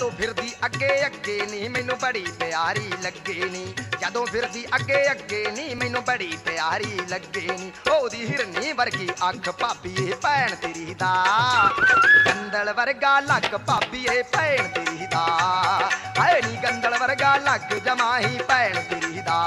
ਫਿਰਦੀ ਅੱਗੇ ਅੱਗੇ ਨੀ ਮੈਨੂੰ ਬੜੀ ਪਿਆਰੀ ਲੱਗੇ ਨੀ, ਜਦੋਂ ਫਿਰਦੀ ਅੱਗੇ ਅੱਗੇ ਨੀ ਮੈਨੂੰ ਬੜੀ ਪਿਆਰੀ ਲੱਗੇ ਨੀ। ਉਹਦੀ ਹਿਰਨੀ ਵਰਗੀ ਅੱਖ ਭਾਬੀਏ ਭੈਣ ਤੇਰੀ ਦਾ, ਗੰਦਲ ਵਰਗਾ ਲੱਕ ਭਾਬੀਏ ਭੈਣ ਤੇਰੀ ਦਾ, ਹਾਏ ਨੀ ਗੰਦਲ ਵਰਗਾ ਲੱਕ ਜਮਾਈ ਭੈਣ ਤੇਰੀ ਦਾ।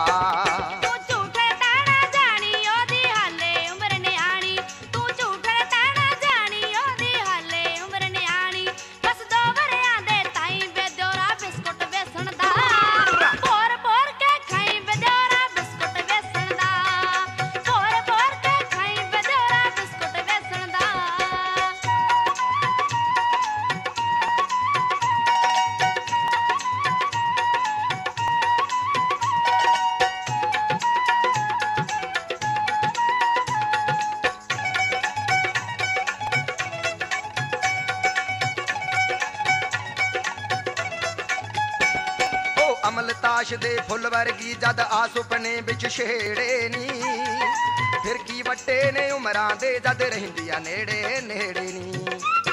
ਅਮਲਤਾਸ਼ ਦੇ ਫੁੱਲ ਵਰਗੀ ਜਦ ਆ ਸੁਪਨੇ ਵਿੱਚ ਛੇੜੇ ਨੀ, ਫਿਰ ਕੀ ਵੱਟੇ ਨੇ ਉਮਰਾਂ ਦੇ ਜਦ ਰਹਿੰਦੀਆਂ ਨੇੜੇ ਨੇੜੇ ਨੀ।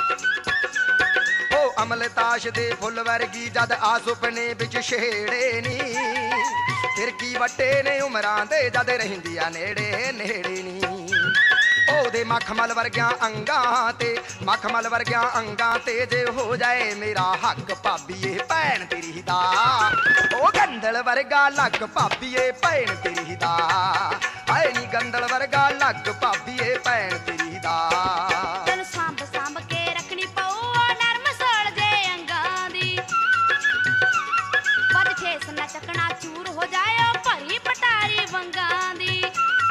ਉਹ ਅਮਲਤਾਸ਼ ਦੇ ਫੁੱਲ ਵਰਗੀ ਜਦ ਆ ਸੁਪਨੇ ਵਿੱਚ ਛੇੜੇ ਨੀ, ਫਿਰ ਕੀ ਵੱਟੇ ਨੇ ਉਮਰਾਂ ਦੇ ਜਦ ਰਹਿੰਦੀਆਂ ਨੇੜੇ ਨੇੜੇ ਨੀ। ਉਹਦੇ ਮਖਮਲ ਵਰਗਿਆਂ ਅੰਗਾਂ ਤੇ, ਮਖਮਲ ਵਰਗਿਆਂ ਅੰਗਾਂ ਤੇ ਜੇ ਹੋ ਜਾਏ ਮੇਰਾ ਹੱਕ ਭਾਬੀਏ ਭੈਣ ਤੇਰੀ ਦਾ, ਉਹ ਗੰਦਲ ਵਰਗਾ ਲੱਕ ਭਾਬੀਏ ਭੈਣ ਤੇਰੀ ਦਾ, ਹਾਏ ਨੀ ਗੰਦਲ ਵਰਗਾ ਲੱਕ ਭਾਬੀਏ ਭੈਣ ਤੇਰੀ ਦਾ। ਤੈਨੂੰ ਸਾਂਭ ਸਾਂਭ ਕੇ ਰੱਖਣੀ ਪਊ ਨਰਮ ਸੋਲ ਜੇ ਅੰਗਾਂ ਦੀ, ਵੱਜ ਠੇਸ ਨਾ ਚੱਕਣਾ ਚੂਰ ਹੋ ਜਾਏ ਭਰੀ ਪਟਾਰੀ ਵੰਗਾਂ ਦੀ,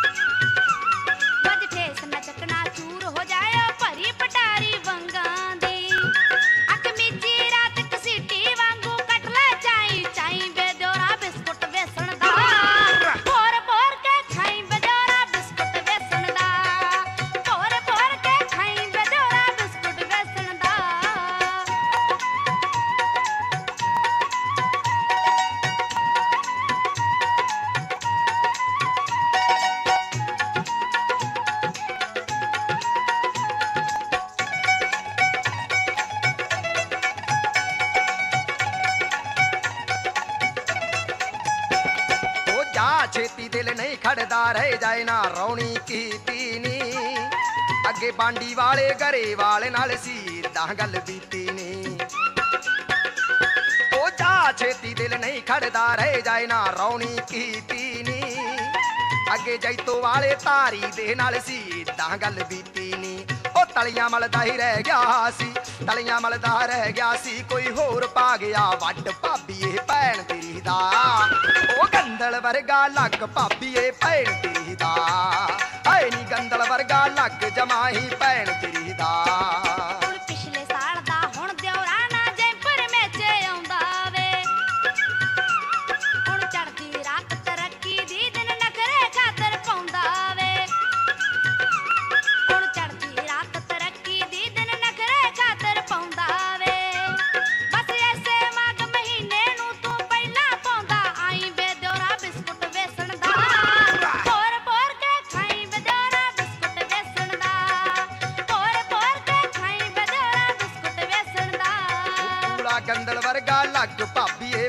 ਵੱਜ ਠੇਸ ਨਾ ਚੱਕਣਾ ਚੂਰ ਹੋ ਜਾਏ ਭਰੀ ਪਟਾਰੀ ਵੰਗਾਂ ਦੀ। ਅੱਖ ਮੀਚੀ ਰਾਤ ਕਸੀਟੀ ਵਾਂਗੂ ਕੱਟ ਲੈ ਚਾਈ ਚਾਈ ਬੇਜੋਰਾ ਬਿਸਕੁਟ ਵੇਸਣ ਦਾ, ਭੋਰ ਭੋਰ ਕੇ ਖਾਈ ਬੇਜੋਰਾ ਬਿਸਕੁਟ ਵੇਸਣ ਦਾ, ਭੋਰ ਭੋਰ ਕੇ ਖਾਈ ਬੇਜੋਰਾ ਬਿਸਕੁਟ ਵੇਸਣ ਦਾ। ਛੇਤੀ ਦਿਲ ਨਹੀਂ ਖੜਦਾ ਰਹਿ ਜਾਏ ਨਾ ਰੌਣੀ ਕੀਤੀ ਨੀ, ਅੱਗੇ ਬਾਂਡੀ ਵਾਲੇ ਘਰੇ ਵਾਲੇ ਨਾਲ ਸੀ ਤਾਂ ਗੱਲ ਬੀਤੀ ਨੀ। ਉਹ ਜਾ ਛੇਤੀ ਦਿਲ ਨਹੀਂ ਖੜਦਾ ਰਹਿ ਜਾਏ ਨਾ ਰੌਣੀ ਕੀਤੀ ਨੀ, ਅੱਗੇ ਜੈਤੋ ਵਾਲੇ ਧਾਰੀ ਦੇ ਨਾਲ ਸੀ ਤਾਂ ਗੱਲ ਬੀਤੀ ਨੀ। ਉਹ ਤਲੀਆਂ ਮਲਦਾ ਹੀ ਰਹਿ ਗਿਆ ਸੀ, ਤਲੀਆਂ ਮਲਦਾ ਰਹਿ ਗਿਆ ਸੀ, ਕੋਈ ਹੋਰ ਪਾ ਗਿਆ ਵੱਡ ਭਾਬੀਏ ਭੈਣ ਤੇਰੀ ਦਾ, ਉਹ ਗੰਦਲ ਵਰਗਾ ਲੱਕ ਭਾਬੀਏ ਭੈਣ ਤੇਰੀ ਦਾ, ਹਾਏ ਨੀ ਗੰਦਲ ਵਰਗਾ ਲੱਕ ਜਮਾਈ ਭੈਣ ਤੇਰੀ ਦਾ। ਹੁਣ ਪਿਛਲੇ ਸਾਲ ਦਾ ਹੁਣ ਦਿਉਰਾ ਨਾ ਜੈਪੁਰ ਮੇਚੇ ਆਉਂਦਾ ਵੇ, ਹੁਣ ਚੜਦੀ ਰਾਤ ਤਰੱਕੀ ਦੀ ਦਿਨ ਨਖਰੇ ਖਾਤਰ ਪਾਉਂਦਾ ਵੇ, ਹੁਣ ਚੜਦੀ ਰਾਤ ਤਰੱਕੀ ਦੀ ਦਿਨ ਨਖਰੇ ਖਾਤਰ ਪਾਉਂਦਾ ਵੇ। ਬਸ ਐਸੇ ਮਾਘ ਮਹੀਨੇ ਨੂੰ ਤੂੰ ਪਹਿਲਾਂ ਪਾਉਂਦਾ ਆਈ ਵੇ ਦਿਉਰਾ ਬਿਸਕੁਟ ਵੇਸਣ ਦਾ, ਭੋਰ ਭੋਰ ਕੇ ਖਾਈ ਵੇ ਦਿਉਰਾ ਬਿਸਕੁਟ ਵੇਸਣ ਦਾ, ਭੋਰ ਭੋਰ ਕੇ ਖਾਈ ਵੇ ਦਿਉਰਾ ਬਿਸਕੁਟ ਵੇਸਣ ਦਾ। ਪੂਰਾ ਗੰਦਲ ਵਰਗਾ ਲੱਕ ਭਾਬੀਏ